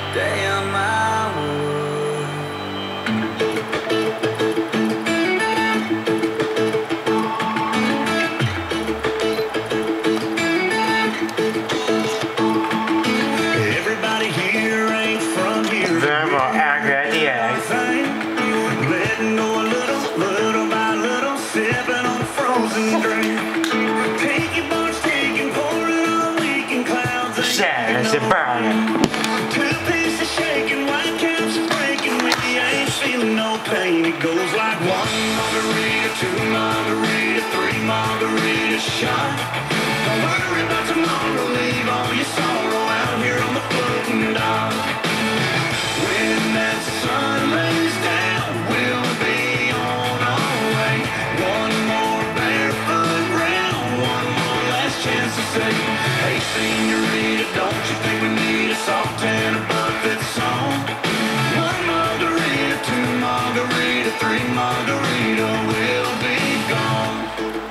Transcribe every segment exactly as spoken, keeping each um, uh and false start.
Damn, I would. Everybody here ain't from here. Remarked. Letting go a little, little by little, sipping on a frozen drink. Take your bunch, take and pour it on leaking clouds. There's the burn. Two pieces shaking, white caps are breaking. When you ain't feeling no pain, it goes like one margarita, two margarita, three margarita shot. Don't worry about tomorrow, leave all your sorrow out here on the floating dock. When that sun lays down, we'll be on our way. One more barefoot round, one more last chance to say, hey senorita, don't you think we need a salt and a buffet song? One margarita, two margarita, three margarita, we'll be gone.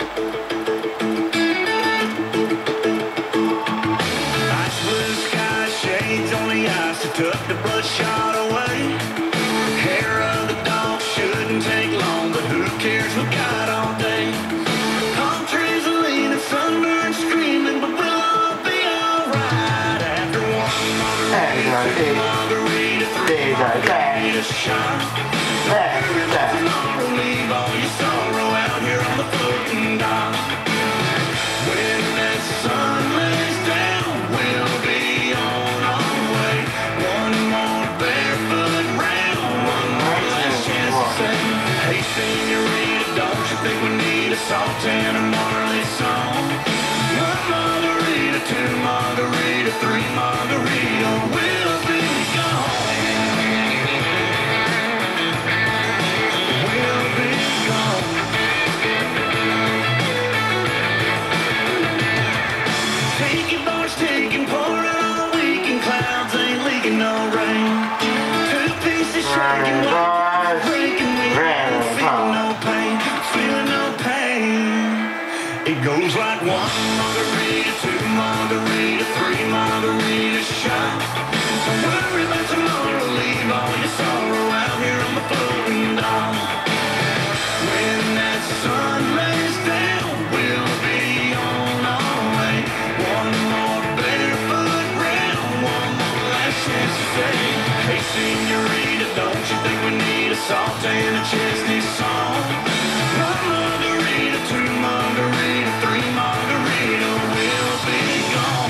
Ice blue sky, shades on the ice to tuck the bloodshot away. Hair of the dog shouldn't take long, but who cares, we got all day. Palm trees are leaning, sunburned, screaming, but we'll all be alright. After one margarita, two margarita, three margarita shot. Tomorrow, leave all your sorrow out here on the floating dock. When that sun lays down, we'll be on our way. One more barefoot round, one more last chance to say, hey senorita, don't you think we need a salt and a Marley song? One margarita, two margarita, three margarita, we'll be gone. We'll be gone. Take your bars, take and pour it on weekend clouds, ain't leaking no rain. Two pieces shaking, one breaking, we ain't feeling no pain, feeling no pain. It goes like one margarita, two margarita, three margarita shot. Don't worry about tomorrow, leave all your sorrow out here on the floating dock. When that sun lays down, we'll be on our way. One more barefoot round, one more last chance to say, hey senorita, don't you think we need a salt and a chestnut song? One margarita, two margarita, three margarita, we'll be gone.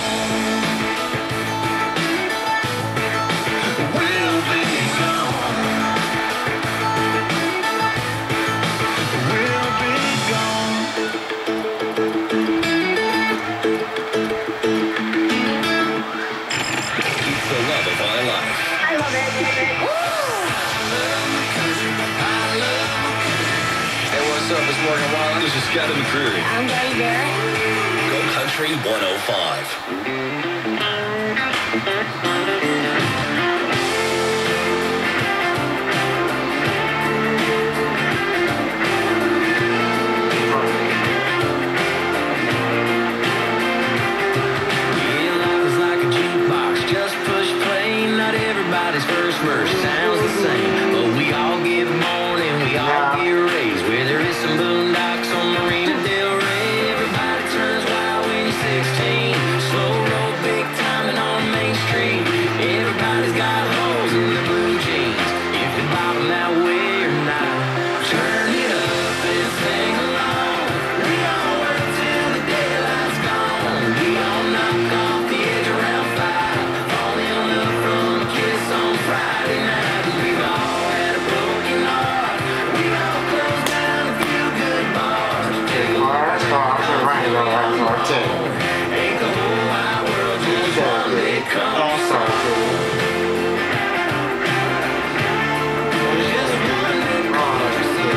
We'll be gone. We'll be gone. The love of my life. I love it. Hey, what's up? It's Morgan Wallen. This is Scott McCreary. I'm Gary Barrett. Go Country one oh five. Everybody's first verse sounds the same, but we all get born and we all get raised where there is some boondocks on Marina Del Rey. Everybody turns wild when you're sixteen, slow road, big timing on Main Street. Everybody's got holes in their blue jeans, if you bob them that way or not. Turn it up and sing along, we all work till the daylight's gone. We all knock off the edge around five, falling up from a kiss on Friday night. We've all had a broken heart, we've all closed down a few good bars. Take a look at ain't the whole wide world just one big concert? Just one big concert.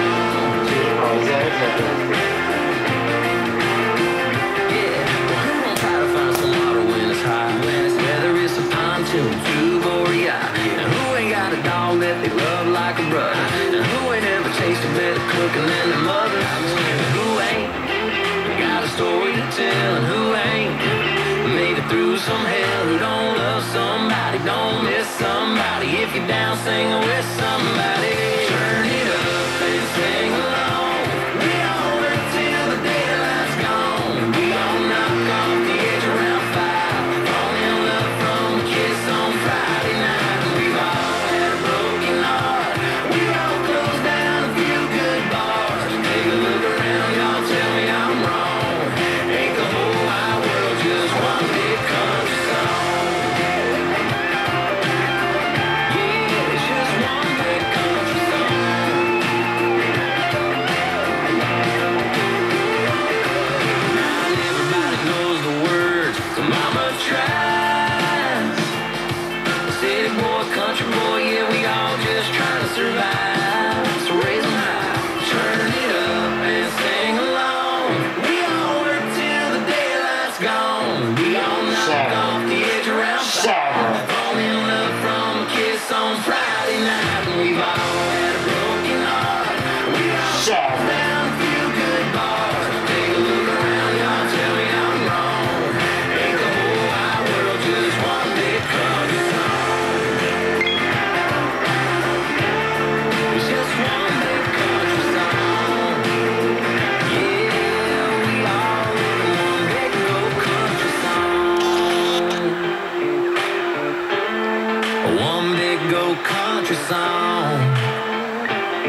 Yeah, well, who won't try to find some water when it's hot, when it's whether it's a pontoon, tube, or yacht? And who ain't got a dog that they love like a brother? And who ain't ever tasted better cooking than their mother? And who ain't got a story to tell? And who ain't made it through some hell? Who don't love somebody, don't miss somebody? sing with somebody. Turn it up and sing along. We all work till the daylight's gone. We all knock off the edge around five. Fall in love from a kiss on Friday night. We've all had a broken heart. We all closed down a few good bars. Take a look around, y'all tell me I'm wrong. Ain't the whole wide world just one big country song? Yeah, it's just one big country song. Not everybody knows the words, so mama tries. City boy, country boy, yeah, we all just trying to survive. So raise 'em high, turn it up and sing along. We all work till the daylight's gone. We all knock Seven. off the edge around Seven. five. Fall in love from a kiss on Friday night. And we've all had a broken heart. We all Seven. closed down a few good bars. Take a look around, y'all tell me I'm wrong. Ain't the whole wide world just one big country song? It's just one big country song. Yeah, we all live in one big old country song. One big old country song.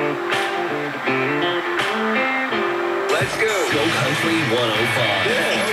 Let's go. Go Country one oh five.